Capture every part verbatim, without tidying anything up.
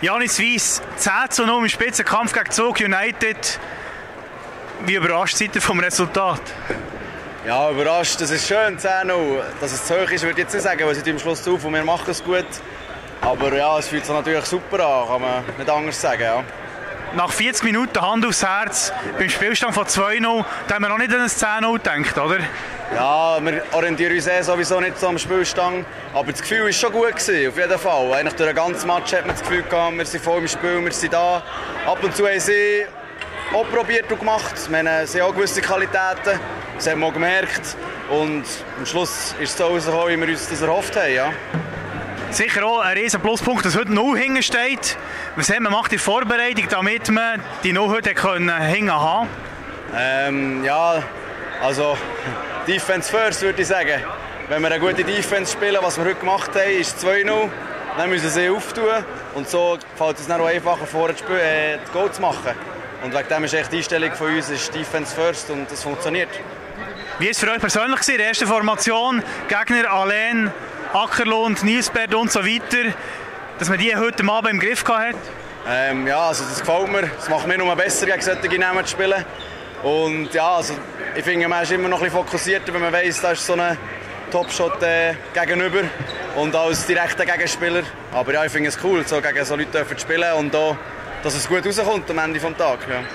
Janis Weiss, zehn zu null im Spitzenkampf gegen Zug United. Wie überrascht seid ihr vom Resultat? Ja, überrascht. Das ist schön, zehn null. Dass es zu hoch ist, würde ich jetzt nicht sagen, weil sie am Schluss auf und wir machen es gut. Aber ja, es fühlt sich natürlich super an, kann man nicht anders sagen. Ja. Nach vierzig Minuten Hand aufs Herz, beim Spielstand von zwei null, da haben wir noch nicht an ein zehn null gedacht, oder? Ja, wir orientieren uns eh sowieso nicht so am Spielstand. Aber das Gefühl war schon gut gewesen, auf jeden Fall. Eigentlich durch den ganzen Match hat man das Gefühl gehabt, wir sind voll im Spiel, wir sind da. Ab und zu haben sie auch probiert und gemacht. Wir haben, sie haben auch gewisse Qualitäten, das haben wir auch gemerkt. Und am Schluss ist es so rausgekommen, wie wir uns das erhofft haben. Ja. Sicher auch ein riesen Pluspunkt, dass heute null hinten steht. Was hat man gemacht in der Vorbereitung, damit man die null heute hinten haben? Ähm, ja, also Defense first würde ich sagen. Wenn wir eine gute Defense spielen, was wir heute gemacht haben, ist zwei null. Dann müssen sie auftun und so fällt es dann auch einfacher vor, das Spiel, äh, das Goal zu machen. Und wegen dem ist echt die Einstellung von uns ist Defense first und das funktioniert. Wie war es für euch persönlich gewesen, die erste Formation, Gegner Alain, Ackerlund, Nielsberg und so weiter, dass man die heute Abend im Griff hatte? Ähm, ja, also das gefällt mir. Es macht mir nur besser, gegen solche Namen zu spielen. Und ja, also ich finde, man ist immer noch ein bisschen fokussierter, wenn man weiss, da ist so ein Topshot äh, gegenüber und als direkter Gegenspieler. Aber ja, ich finde es cool, so gegen so Leute zu spielen und da, dass es gut rauskommt am Ende des Tages. Ja.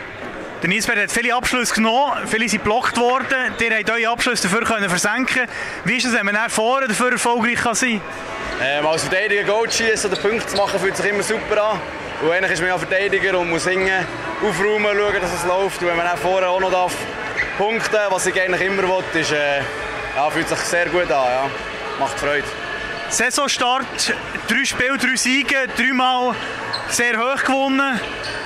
Der Nielsberg hat viele Abschlüsse genommen, viele sind geblockt worden. Ihr habt eure Abschlüsse dafür können versenken. Wie ist es, wenn man dann vorne dafür erfolgreich kann sein kann? Ähm, als Verteidiger Goal zu schießen oder Punkte zu machen, fühlt sich immer super an. Und eigentlich ist man ja Verteidiger und muss hinten aufräumen, schauen, dass es läuft. Und wenn man dann vorne auch noch darf punkten, was ich eigentlich immer will, ist, äh, ja, fühlt sich sehr gut an. Ja. Macht Freude. Saisonstart, drei Spiele, drei Siege, dreimal sehr hoch gewonnen.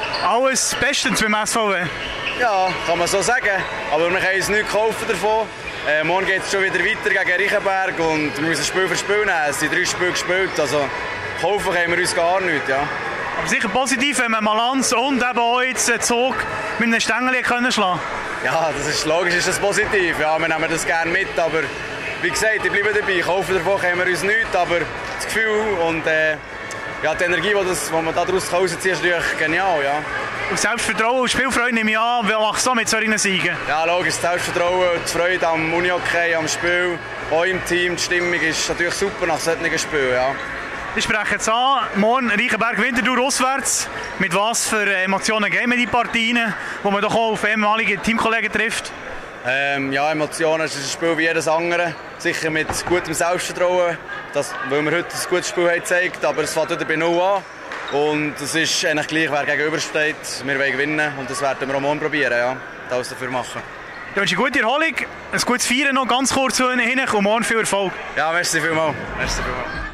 Alles bestens beim S V W. Ja, kann man so sagen. Aber wir können uns nichts kaufen davon. Äh, morgen geht es schon wieder weiter gegen Reichenberg und wir müssen Spiel für Spiel nehmen. Es sind drei Spiele gespielt, also kaufen können wir uns gar nichts. Ja. Aber sicher positiv, wenn man Malanz und eben auch jetzt den Zug mit einem Stängel können schlagen. Ja, das ist logisch, ist das positiv. Ja, wir nehmen das gerne mit, aber wie gesagt, ich bleibe dabei. Kaufen davon können wir uns nichts, aber das Gefühl und äh, ja, die Energie, die, das, die man daraus rausziehen kann, ist natürlich genial. Ja. Und Selbstvertrauen und Spielfreude nehme ich an, wer macht so mit solchen Siegen? Ja, logisch, das Selbstvertrauen, die Freude am Unihockey, am Spiel, auch im Team, die Stimmung ist natürlich super nach solchen Spielen. Ja. Ich spreche jetzt an, morgen Reichenberg-Winterthur auswärts. Mit was für Emotionen gehen wir die Partien, wo man doch auch auf ehemalige Teamkollegen trifft? Ähm, ja, Emotionen, es ist ein Spiel wie jedes andere. Sicher mit gutem Selbstvertrauen, das, weil wir heute ein gutes Spiel haben gezeigt, aber es fängt wieder bei null an. Und es ist eigentlich gleich, wer gegenübersteht. Wir wollen gewinnen und das werden wir auch morgen probieren, ja, alles dafür machen. Ich wünsche eine gute Erholung, ein gutes Feiern noch, ganz kurz hinten und morgen viel Erfolg. Ja, merci vielmals. Merci vielmals.